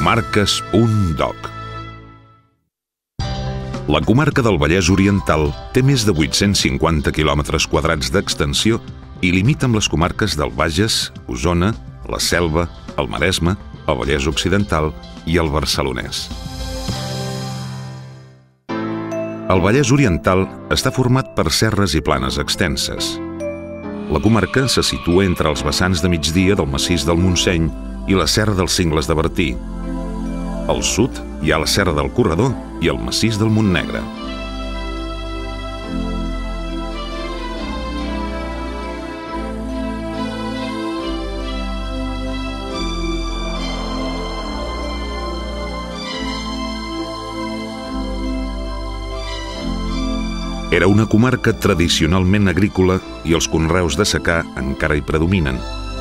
Comarques.doc. La comarca del Vallès Oriental té més de 850 quilòmetres quadrats d'extensió i limita amb les comarques del Bages, Osona, la Selva, el Maresme, el Vallès Occidental i el Barcelonès. El Vallès Oriental està format per serres i planes extenses. La comarca se situa entre els vessants de migdia del massís del Montseny i la serra dels Cingles de Bertí. Al sud hi ha la serra del Corredor i el massís del Montnegre. Era una comarca tradicionalment agrícola i els conreus de secà encara hi predominen.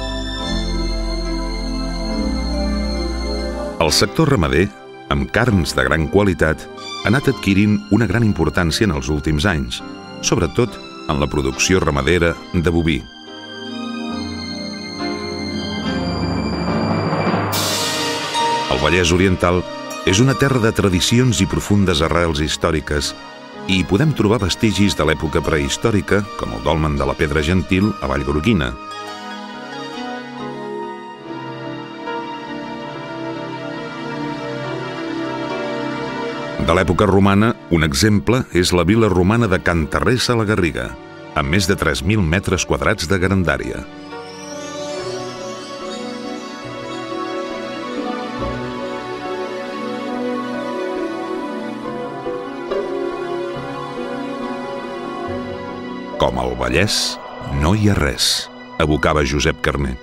El sector ramader, amb carns de gran qualitat, ha anat adquirint una gran importància en els últims anys, sobretot en la producció ramadera de boví. El Vallès Oriental és una terra de tradicions i profundes arrels històriques i hi podem trobar vestigis de l'època prehistòrica, com el dolmen de la Pedra Gentil a Vallgorguina. De l'època romana, un exemple és la vila romana de Can Terrassa a la Garriga, amb més de 3.000 metres quadrats de grandària. Com al Vallès no hi ha res, evocava Josep Carner.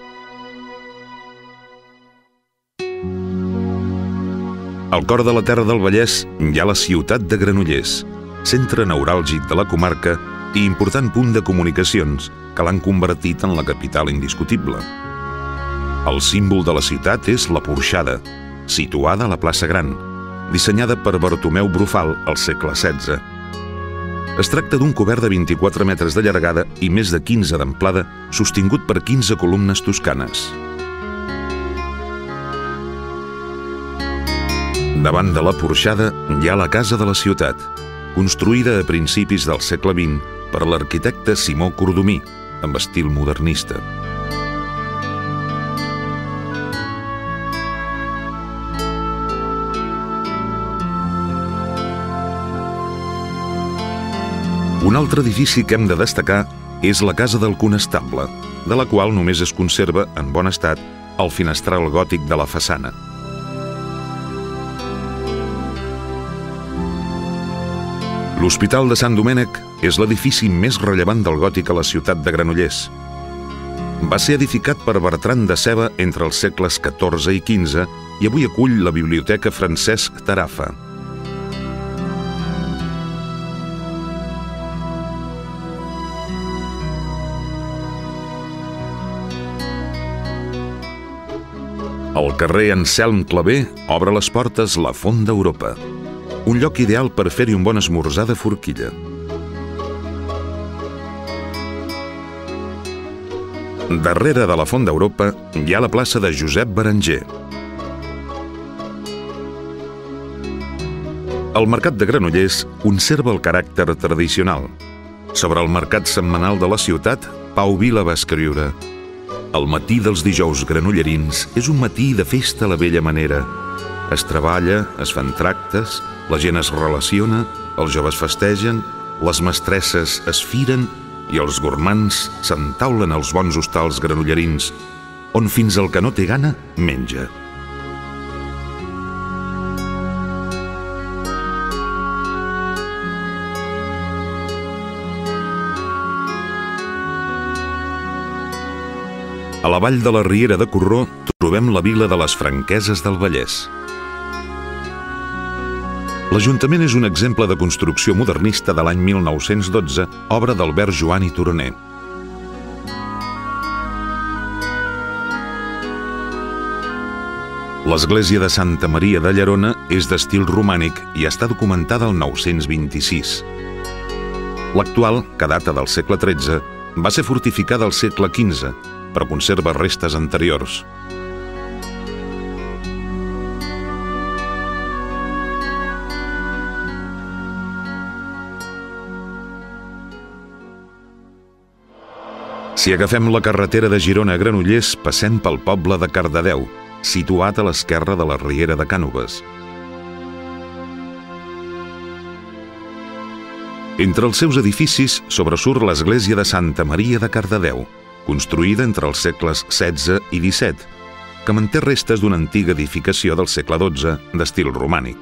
Al cor de la terra del Vallès hi ha la ciutat de Granollers, centre neuràlgic de la comarca i important punt de comunicacions que l'han convertit en la capital indiscutible. El símbol de la ciutat és la Porxada, situada a la plaça Gran, dissenyada per Bartomeu Brufal al segle XVI. Es tracta d'un cobert de 24 metres de llargada i més de 15 d'amplada, sostingut per 15 columnes toscanes. Davant de la porxada hi ha la Casa de la Ciutat, construïda a principis del segle XX per l'arquitecte Simó Cordomí, amb estil modernista. Un altre edifici que hem de destacar és la Casa del Conestable, de la qual només es conserva, en bon estat, el finestral gòtic de la façana. L'Hospital de Sant Domènec és l'edifici més rellevant del gòtic a la ciutat de Granollers. Va ser edificat per Bertran de Ceba entre els segles XIV i XV i avui acull la Biblioteca Francesc Tarafa. Al carrer Anselm Clavé obre les portes la Font d'Europa, un lloc ideal per fer-hi un bon esmorzar de forquilla. Darrere de la Font d'Europa hi ha la plaça de Josep Berenguer. El mercat de Granollers conserva el caràcter tradicional. Sobre el mercat setmanal de la ciutat, Pau Vila va escriure: «El matí dels dijous granollerins és un matí de festa a la vella manera. Es treballa, es fan tractes, la gent es relaciona, els joves festegen, les mestresses es firen i els gormands s'entaulen als bons hostals granollerins, on fins el que no té gana menja». A la vall de la Riera de Corró trobem la vila de les Franqueses del Vallès. L'Ajuntament és un exemple de construcció modernista de l'any 1912, obra d'Albert Joan i Turoner. L'església de Santa Maria de Llerona és d'estil romànic i està documentada al 926. L'actual, que data del segle XIII, va ser fortificada al segle XV, però conserva restes anteriors. Si agafem la carretera de Girona a Granollers, passem pel poble de Cardedeu, situat a l'esquerra de la riera de Cànoves. Entre els seus edificis sobresurt l'església de Santa Maria de Cardedeu, construïda entre els segles XVI i XVII, que manté restes d'una antiga edificació del segle XII d'estil romànic.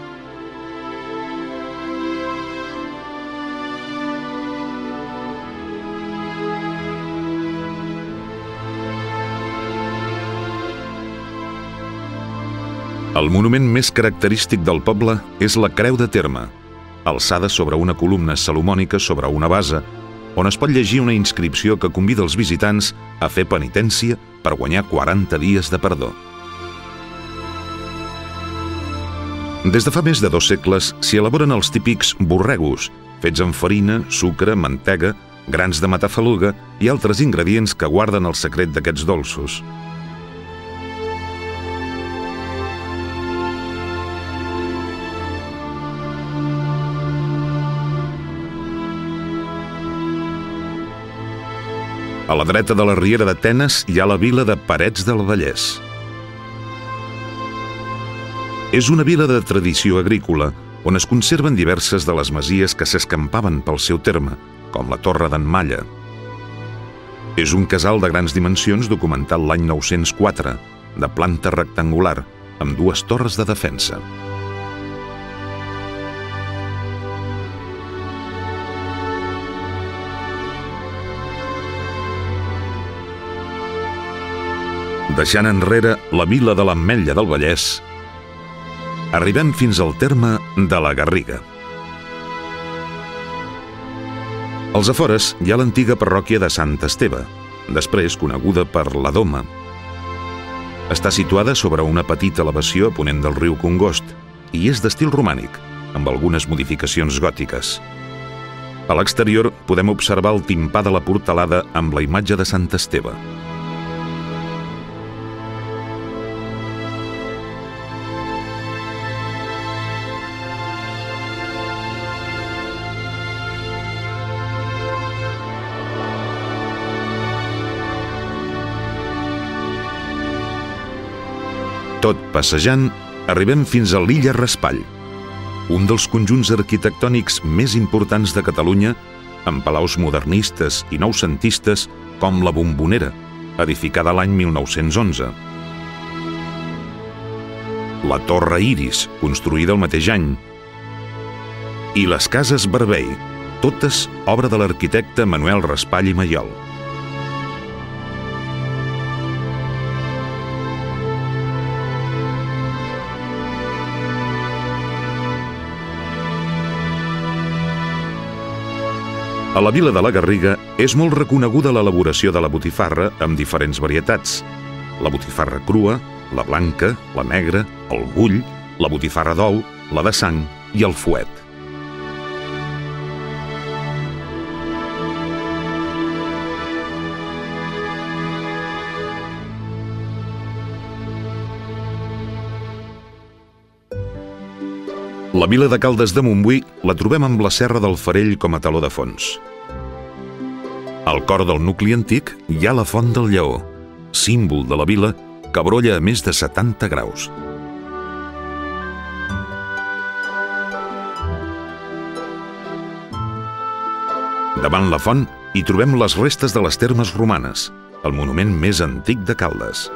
El monument més característic del poble és la Creu de Terme, alçada sobre una columna salomònica sobre una base, on es pot llegir una inscripció que convida els visitants a fer penitència per guanyar 40 dies de perdó. Des de fa més de 2 segles s'hi elaboren els típics borregos, fets amb farina, sucre, mantega, grans de matafaluga i altres ingredients que guarden el secret d'aquests dolços. A la dreta de la riera d'Atenes hi ha la vila de Parets del Vallès. És una vila de tradició agrícola, on es conserven diverses de les masies que s'escampaven pel seu terme, com la Torre d'en Malla. És un casal de grans dimensions documentat l'any 904, de planta rectangular, amb 2 torres de defensa. Deixant enrere la vila de l'Ametlla del Vallès, arribem fins al terme de la Garriga. Als afores hi ha l'antiga parròquia de Sant Esteve, després coneguda per la Doma. Està situada sobre una petita elevació a ponent del riu Congost i és d'estil romànic, amb algunes modificacions gòtiques. A l'exterior podem observar el timpà de la portalada amb la imatge de Sant Esteve. Tot passejant, arribem fins a l'Illa Raspall, un dels conjunts arquitectònics més importants de Catalunya, amb palaus modernistes i noucentistes com la Bombonera, edificada l'any 1911. La Torre Iris, construïda el mateix any. I les Cases Barbei, totes obra de l'arquitecte Manuel Raspall i Mayol. A la vila de la Garriga és molt reconeguda l'elaboració de la botifarra amb diferents varietats. La botifarra crua, la blanca, la negra, el bull, la botifarra d'ou, la de sang i el fuet. La vila de Caldes de Montbui la trobem amb la Serra del Farell com a teló de fons. Al cor del nucli antic hi ha la Font del Lleó, símbol de la vila que brolla a més de 70 graus. Davant la font hi trobem les restes de les termes romanes, el monument més antic de Caldes.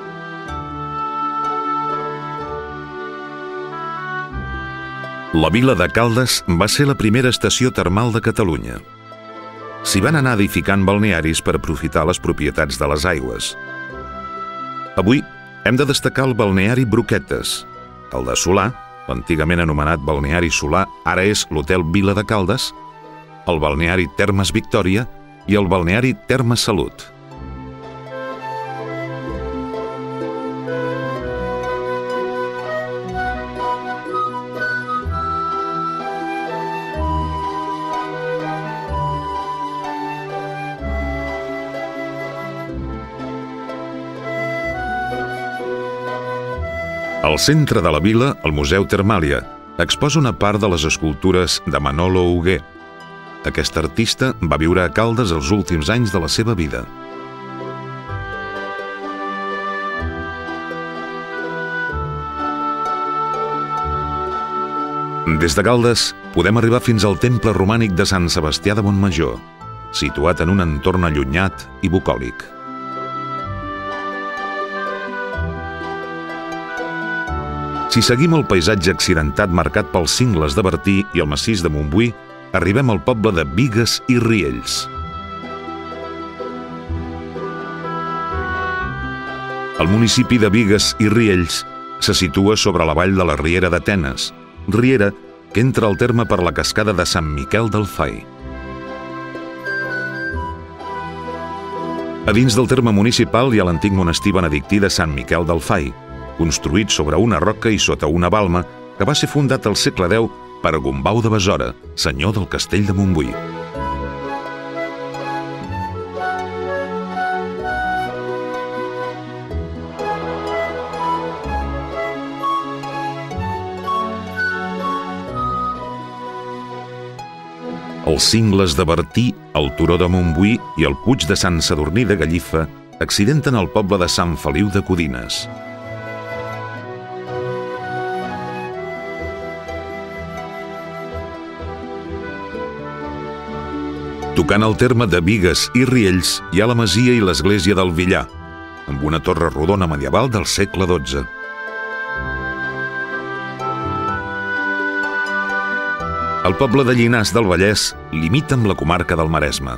La vila de Caldes va ser la primera estació termal de Catalunya. S'hi van anar edificant balnearis per aprofitar les propietats de les aigües. Avui hem de destacar el balneari Broquetes, el de Solà, antigament anomenat balneari Solà, ara és l'Hotel Vila de Caldes, el balneari Termes Victòria i el balneari Termes Salut. Al centre de la vila, el Museu Termàlia exposa una part de les escultures de Manolo Hugué. Aquest artista va viure a Caldes els últims anys de la seva vida. Des de Caldes podem arribar fins al temple romànic de Sant Sebastià de Montmajor, situat en un entorn allunyat i bucòlic. Si seguim el paisatge accidentat marcat pels cingles de Bertí i el massís de Montbui, arribem al poble de Bigues i Riells. El municipi de Bigues i Riells se situa sobre la vall de la Riera d'Atenes, riera que entra al terme per la cascada de Sant Miquel del Fai. A dins del terme municipal hi ha l'antic monestir benedictí de Sant Miquel del Fai, construït sobre una roca i sota una balma, que va ser fundat al segle X per Gombau de Besora, senyor del castell de Montbui. Els cingles de Bertí, el turó de Montbui i el puig de Sant Sadurní de Gallifa accidenten el poble de Sant Feliu de Codines. Tocant el terme de Bigues i Riells hi ha la masia i l'església del Villar, amb una torre rodona medieval del segle XII. El poble de Llinars del Vallès limita amb la comarca del Maresme.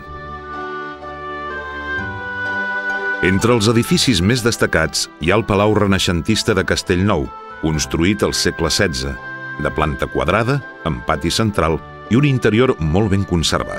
Entre els edificis més destacats hi ha el Palau Renaixentista de Castellnou, construït al segle XVI, de planta quadrada, amb pati central i un interior molt ben conservat.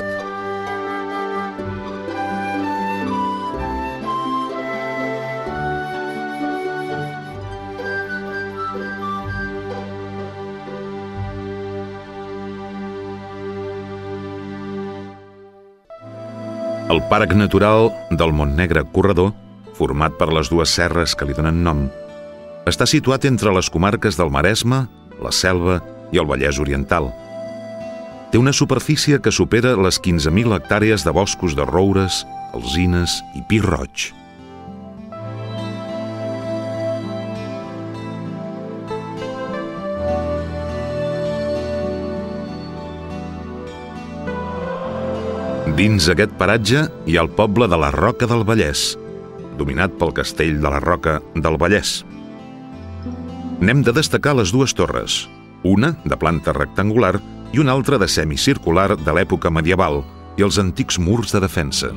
El Parc Natural del Montnegre Corredor, format per les dues serres que li donen nom, està situat entre les comarques del Maresme, la Selva i el Vallès Oriental. Té una superfície que supera les 15.000 hectàrees de boscos de roures, alzines i pi roig. Dins aquest paratge hi ha el poble de la Roca del Vallès, dominat pel castell de la Roca del Vallès. N'hem de destacar les dues torres, una de planta rectangular i una altra de semicircular de l'època medieval i els antics murs de defensa.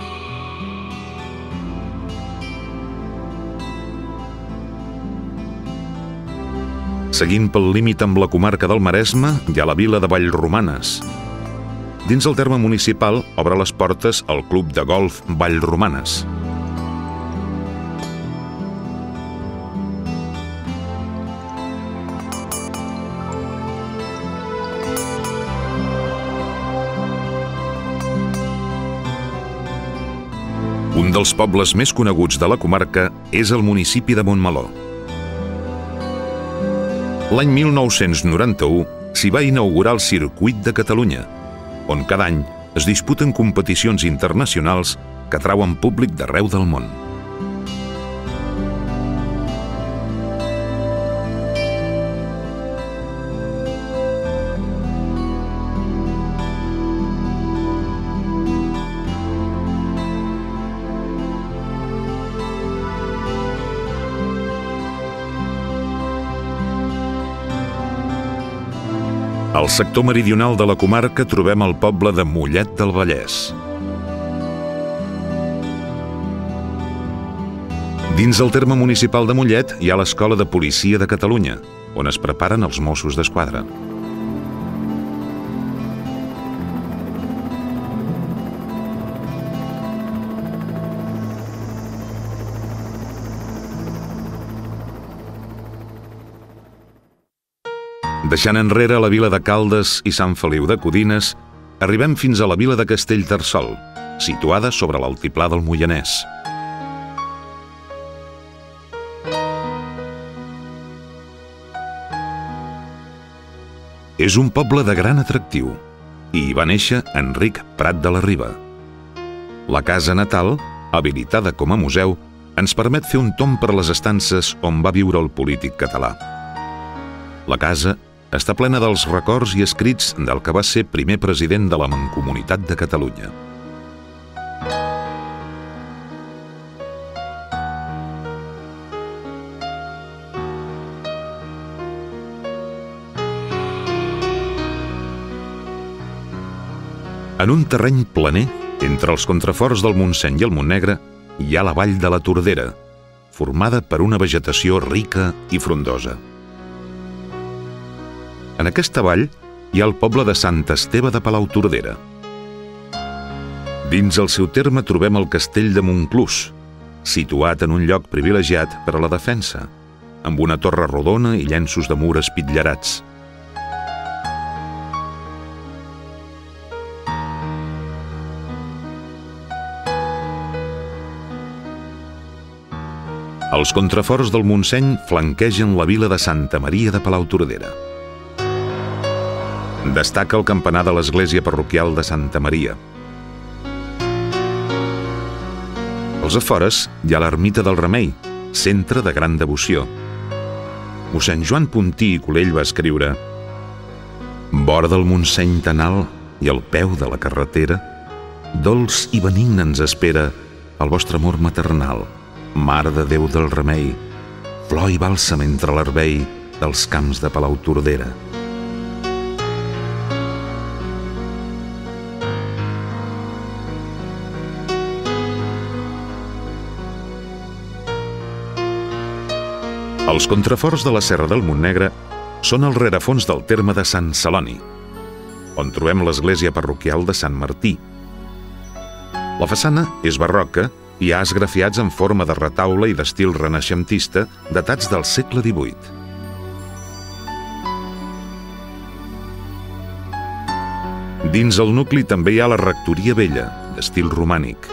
Seguint pel límit amb la comarca del Maresme hi ha la vila de Vallromanes. Dins el terme municipal obre les portes el Club de Golf Vallromanes. Un dels pobles més coneguts de la comarca és el municipi de Montmeló. L'any 1991 s'hi va inaugurar el Circuit de Catalunya, on cada any es disputen competicions internacionals que atrauen públic d'arreu del món. Al sector meridional de la comarca trobem el poble de Mollet del Vallès. Dins el terme municipal de Mollet hi ha l'Escola de Policia de Catalunya, on es preparen els Mossos d'Esquadra. Deixant enrere la vila de Caldes i Sant Feliu de Codines, arribem fins a la vila de Castellterçol, situada sobre l'altiplà del Moianès. És un poble de gran atractiu i hi va néixer Enric Prat de la Riba. La casa natal, habilitada com a museu, ens permet fer un tomb per les estances on va viure el polític català. La casa està plena dels records i escrits del que va ser primer president de la Mancomunitat de Catalunya. En un terreny planer, entre els contraforts del Montseny i el Montnegre, hi ha la vall de la Tordera, formada per una vegetació rica i frondosa. En aquesta vall hi ha el poble de Sant Esteve de Palautordera. Dins el seu terme trobem el castell de Montclús, situat en un lloc privilegiat per a la defensa, amb una torre rodona i llenços de mur espitllerats. Els contraforts del Montseny flanquegen la vila de Santa Maria de Palautordera. Destaca el campanar de l'església parroquial de Santa Maria. Als afores hi ha l'ermita del Remei, centre de gran devoció. Mossèn Joan Puntí i Colell va escriure: «Vora del Montseny tan alt i al peu de la carretera, dolç i benigne ens espera el vostre amor maternal. Mare de Déu del Remei, flor i bàlsam entre l'herbei dels camps de Palautordera». Els contraforts de la Serra del Montnegre són el rerefons del terme de Sant Celoni, on trobem l'església parroquial de Sant Martí. La façana és barroca i hi ha esgrafiats en forma de retaule i d'estil renaixentista datats del segle XVIII. Dins el nucli també hi ha la rectoria vella, d'estil romànic.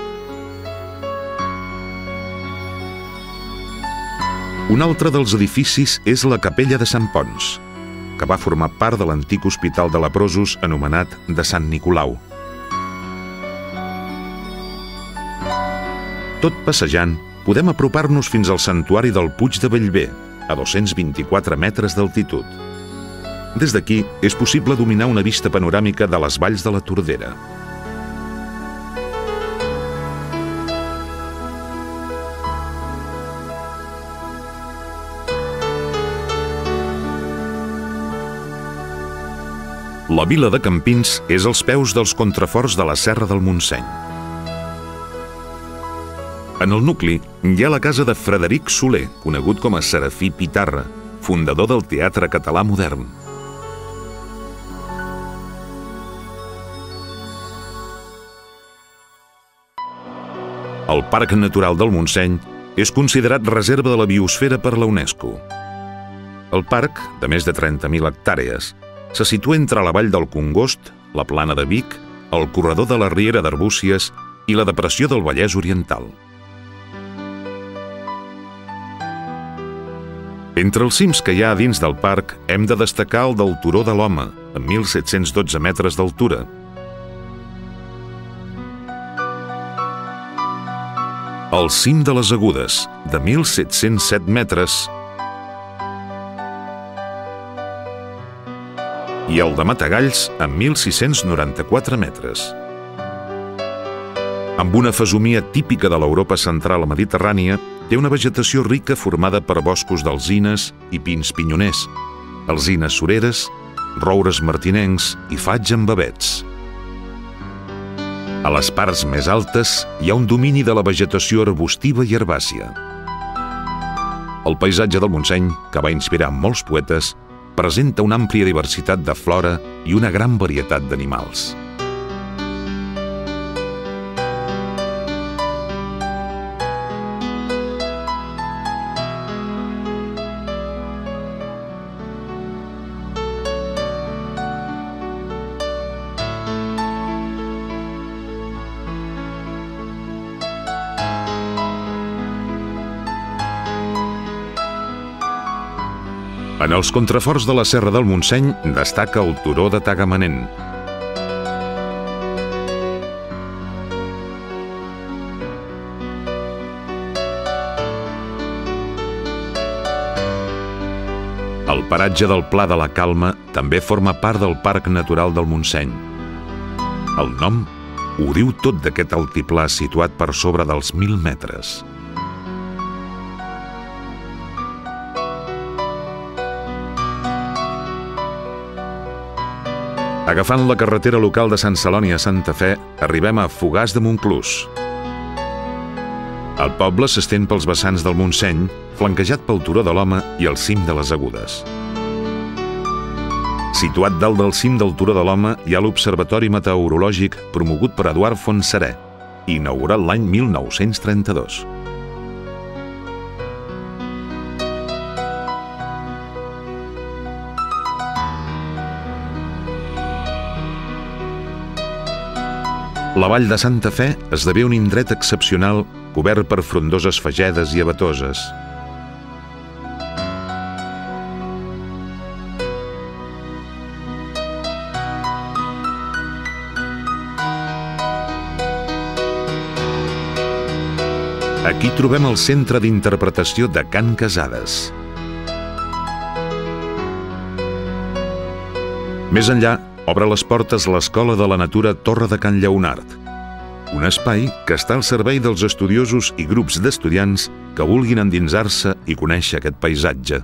Un altre dels edificis és la capella de Sant Ponç, que va formar part de l'antic hospital de leprosos anomenat de Sant Nicolau. Tot passejant, podem apropar-nos fins al santuari del Puig de Bellver, a 224 metres d'altitud. Des d'aquí és possible dominar una vista panoràmica de les valls de la Tordera. La vila de Campins és als peus dels contraforts de la Serra del Montseny. En el nucli hi ha la casa de Frederic Soler, conegut com a Serafí Pitarra, fundador del teatre català modern. El Parc Natural del Montseny és considerat reserva de la biosfera per la UNESCO. El parc, de més de 30.000 hectàrees, se situa entre la vall del Congost, la plana de Vic, el corredor de la Riera d'Arbúcies i la depressió del Vallès Oriental. Entre els cims que hi ha dins del parc hem de destacar el del Turó de l'Home, amb 1.712 metres d'altura. El cim de les Agudes, de 1.707 metres, i el de Matagalls, amb 1.694 metres. Amb una fesomia típica de l'Europa central mediterrània, té una vegetació rica formada per boscos d'alzines i pins pinyoners, alzines sureres, roures martinencs i faig amb avets. A les parts més altes hi ha un domini de la vegetació arbustiva i herbàcia. El paisatge del Montseny, que va inspirar molts poetes, presenta una àmplia diversitat de flora i una gran varietat d'animals. En els contraforts de la Serra del Montseny destaca el Turó de Tagamanent. El paratge del Pla de la Calma també forma part del Parc Natural del Montseny. El nom ho diu tot d'aquest altiplà situat per sobre dels 1.000 metres. Agafant la carretera local de Sant Celoni a Santa Fe, arribem a Fogars de Montclús. El poble s'estén pels vessants del Montseny, flanquejat pel Turó de l'Home i el cim de les Agudes. Situat dalt del cim del Turó de l'Home hi ha l'Observatori Meteorològic promogut per Eduard Fontserè, inaugurat l'any 1932. La vall de Santa Fe esdevé un indret excepcional cobert per frondoses fagedes i avetoses. Aquí trobem el centre d'interpretació de Can Casades. Més enllà, obre les portes l'Escola de la Natura Torre de Can Lleonard, un espai que està al servei dels estudiosos i grups d'estudiants que vulguin endinsar-se i conèixer aquest paisatge.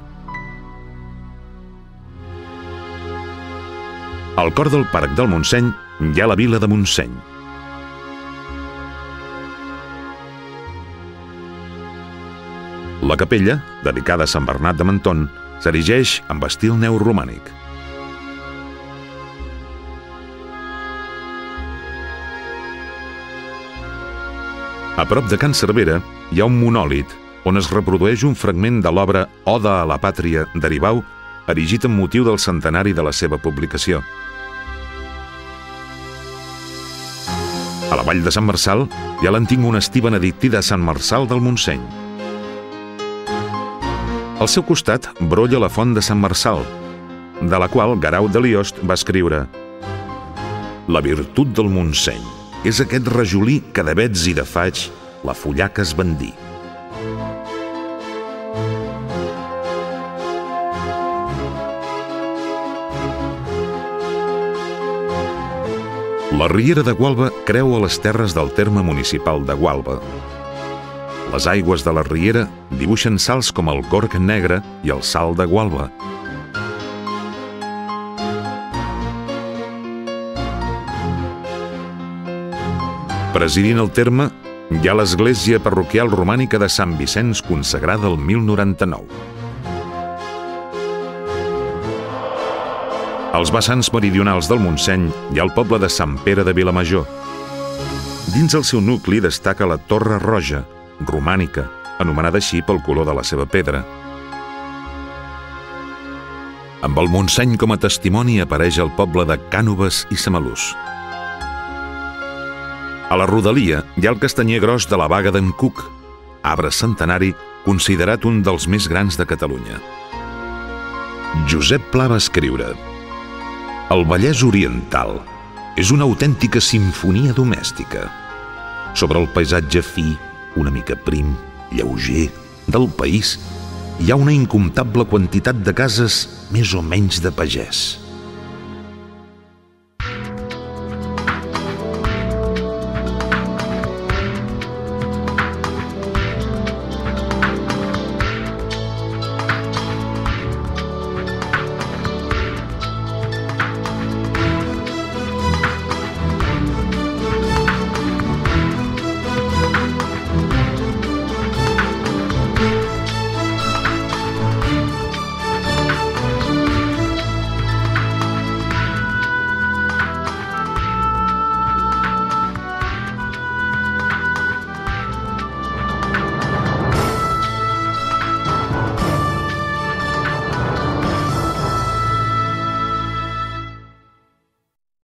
Al cor del Parc del Montseny hi ha la vila de Montseny. La capella, dedicada a Sant Bernat de Menton, s'erigeix amb estil neoromànic. A prop de Can Cervera hi ha un monòlit on es reprodueix un fragment de l'obra Oda a la Pàtria d'Aribau, erigit amb motiu del centenari de la seva publicació. A la vall de Sant Marçal hi ha l'antic monestir benedictí de Sant Marçal del Montseny. Al seu costat brolla la font de Sant Marçal, de la qual Guerau de Liost va escriure: «La virtut del Montseny és aquest rajolí que de vets i de faig la fullaca es bandí». La riera de Gualba creua les terres del terme municipal de Gualba. Les aigües de la riera dibuixen salts com el Gorg Negre i el Salt de Gualba. Presidint el terme hi ha l'església parroquial romànica de Sant Vicenç, consagrada el 1099. Als vessants meridionals del Montseny hi ha el poble de Sant Pere de Vilamajor. Dins el seu nucli destaca la Torre Roja, romànica, anomenada així pel color de la seva pedra. Amb el Montseny com a testimoni apareix el poble de Cànoves i Samalús. A la rodalia hi ha el castanyer gros de la Baga d'en Cuc, arbre centenari considerat un dels més grans de Catalunya. Josep Pla va escriure: «El Vallès Oriental és una autèntica simfonia domèstica. Sobre el paisatge fi, una mica prim, lleuger, del país, hi ha una incomptable quantitat de cases més o menys de pagès.